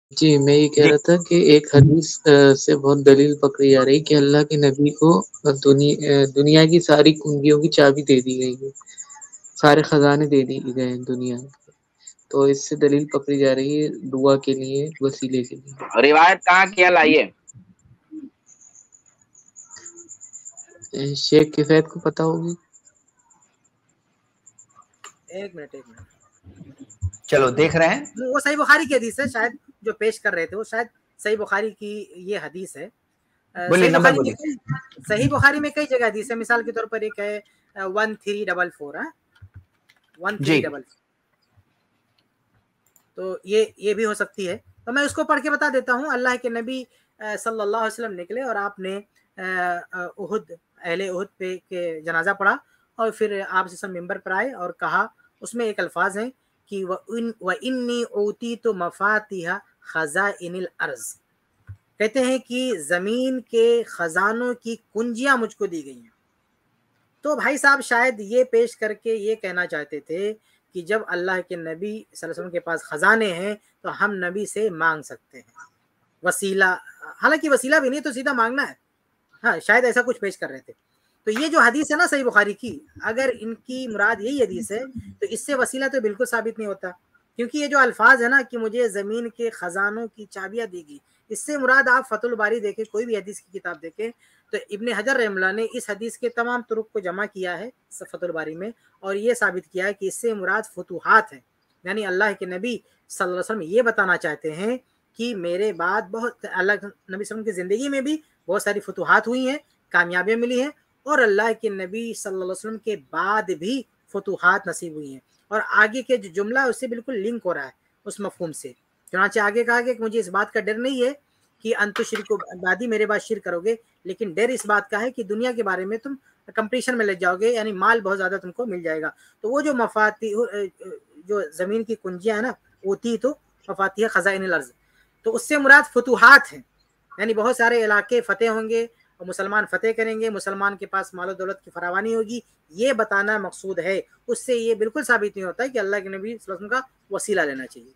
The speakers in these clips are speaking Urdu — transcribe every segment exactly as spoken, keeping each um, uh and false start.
جی میں یہ کہہ جی رہا تھا کہ ایک حدیث سے بہت دلیل پکڑی جا رہی کہ اللہ کے نبی کو دنیا دنیا کی ساری کنجیوں کی چابی دے دی گئی ہے، سارے خزانے دے دی گئے ہیں دنیا میں، تو اس سے دلیل پکڑی جا رہی ہے دعا کے لیے، وسیلے کے لیے۔ روایت کہاں کیا لائیے؟ شیخ کفایت کو پتہ ہوگی۔ ایک منٹ ایک منٹ چلو دیکھ رہے ہیں، وہ صحیح بخاری کی حدیث ہے شاید جو پیش کر رہے تھے، وہ شاید صحیح بخاری کی یہ حدیث ہے۔ بولیے صحیح نمبر بخاری میں بولیے۔ کئی صحیح بخاری میں کئی جگہ حدیث ہے، مثال کے طور پر ایک ہے ون تھری ڈبل فور ہے ون تھری جی ڈبل فور، تو یہ یہ بھی ہو سکتی ہے۔ تو میں اس کو پڑھ کے بتا دیتا ہوں۔ اللہ کے نبی صلی اللہ علیہ وسلم نکلے اور آپ نے احد اہل احد پہ کے جنازہ پڑھا، اور پھر آپ سے ممبر پر آئے اور کہا، اس میں ایک الفاظ ہیں کہ وَإِنِّي أُوتِيتُ مَفَاتِحَ خَزَائِنِ الْأَرْضِ، کہتے ہیں کہ زمین کے خزانوں کی کنجیاں مجھ کو دی گئی ہیں۔ تو بھائی صاحب شاید یہ پیش کر کے یہ کہنا چاہتے تھے کہ جب اللہ کے نبی صلی اللہ علیہ وسلم کے پاس خزانے ہیں تو ہم نبی سے مانگ سکتے ہیں وسیلہ، حالانکہ وسیلہ بھی نہیں تو سیدھا مانگنا ہے، ہاں شاید ایسا کچھ پیش کر رہے تھے۔ تو یہ جو حدیث ہے نا صحیح بخاری کی، اگر ان کی مراد یہی حدیث ہے تو اس سے وسیلہ تو بالکل ثابت نہیں ہوتا، کیونکہ یہ جو الفاظ ہے نا کہ مجھے زمین کے خزانوں کی چابیاں دی گئی، اس سے مراد آپ فتح الباری دیکھیں، کوئی بھی حدیث کی کتاب دیکھیں تو ابن حجر رحمہ اللہ نے اس حدیث کے تمام طرق کو جمع کیا ہے فتح الباری میں، اور یہ ثابت کیا ہے کہ اس سے مراد فتوحات ہیں، یعنی اللہ کے نبی صلی اللہ علیہ وسلم یہ بتانا چاہتے ہیں کہ میرے بعد بہت اللہ نبی صلی اللہ علیہ وسلم کی زندگی میں بھی بہت ساری فتوحات ہوئی ہیں، کامیابیاں ملی ہیں، اور اللہ کے نبی صلی اللہ علیہ وسلم کے بعد بھی فتوحات نصیب ہوئی ہیں، اور آگے کے جو جملہ ہے اس سے بالکل لنک ہو رہا ہے اس مفہوم سے۔ چنانچہ آگے کہا کہ مجھے اس بات کا ڈر نہیں ہے کہ انتو شرکو بعدی، میرے بعد شرک کرو گے، لیکن ڈر اس بات کا ہے کہ دنیا کے بارے میں تم کمپٹیشن میں لگ جاؤ گے، یعنی مال بہت زیادہ تم کو مل جائے گا۔ تو وہ جو مفاتیح جو زمین کی کنجیاں ہیں نا، اوتی تو مفاتیح خزائن الارض، تو اس سے مراد فتوحات ہیں، یعنی بہت سارے علاقے فتح ہوں گے اور مسلمان فتح کریں گے، مسلمان کے پاس مال و دولت کی فراوانی ہوگی، یہ بتانا مقصود ہے۔ اس سے یہ بالکل ثابت نہیں ہوتا ہے کہ اللہ کے نبی صلی اللہ علیہ وسلم کا وسیلہ لینا چاہیے۔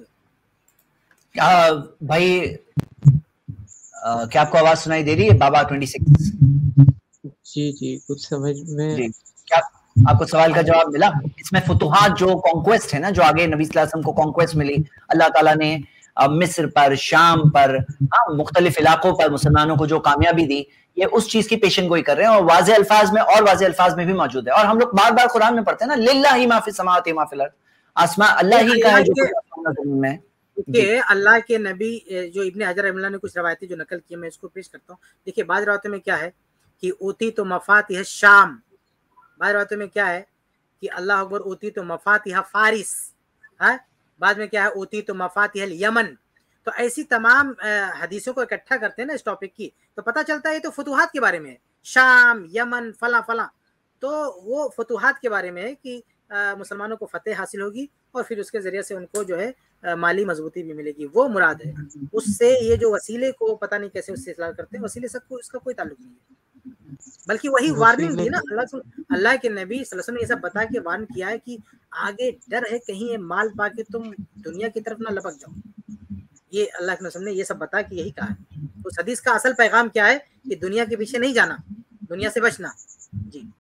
بھائی کیا آپ کو آواز سنائی دے رہی ہے؟ بابا ٹوئنٹی سکس جی جی کچھ سمجھ میں، جی کیا آپ کو سوال کا جواب ملا؟ اس میں فتوحات جو کانکویسٹ ہے نا، جو آگے نبی صلی اللہ علیہ وسلم کو کانکویسٹ ملی، اللہ تعالیٰ نے مصر پر، شام پر، مختلف علاقوں پر مسلمانوں کو جو کامیابی دی، یہ اس چیز کی پیشن گوئی کر رہے ہیں، اور واضح الفاظ میں اور واضح الفاظ میں بھی موجود ہے، اور ہم لوگ بار بار قرآن میں پڑھتے ہیں نا، للہ ما فی السماوات ما فی الارض، آسمان اللہ ہی کا ہے جو کچھ آسمان و زمین میں ہے۔ دیکھیے اللہ کے نبی جو ابن حجر رحمہ اللہ نے کچھ روایتیں جو نقل کی میں اس کو پیش کرتا ہوں۔ دیکھیے بعض روایتوں میں کیا ہے کہ اوتی تو مفاتیح شام، بعض روایتوں میں کیا ہے کہ اللہ اکبر اوتی تو مفاتیح فارس، ہاں بعد میں کیا ہے اوتی تو مفاتیح الیمن۔ تو ایسی تمام حدیثوں کو اکٹھا کرتے ہیں نا اس ٹاپک کی، تو پتہ چلتا ہے یہ تو فتوحات کے بارے میں ہے، شام، یمن، فلاں فلاں، تو وہ فتوحات کے بارے میں ہے کہ مسلمانوں کو فتح حاصل ہوگی اور پھر اس کے ذریعے سے ان کو جو ہے مالی مضبوطی بھی ملے گی، وہ مراد ہے۔ اس سے یہ جو وسیلے کو پتہ نہیں کیسے اس سے اصلاح کرتے ہیں، وسیلے سب کو اس کا کوئی تعلق نہیں ہے، بلکہ وہی وارننگ دی نا اللہ اللہ کے نبی صلی اللہ علیہ وسلم نے یہ سب بتا کے وارن کیا ہے کہ آگے ڈر ہے کہیں یہ مال پا کے تم دنیا کی طرف نہ لپک جاؤ، یہ اللہ کے نبی نے یہ سب بتا کے یہی کہا ہے۔ اس حدیث کا اصل پیغام کیا ہے کہ دنیا کے پیچھے نہیں جانا، دنیا سے بچنا۔ جی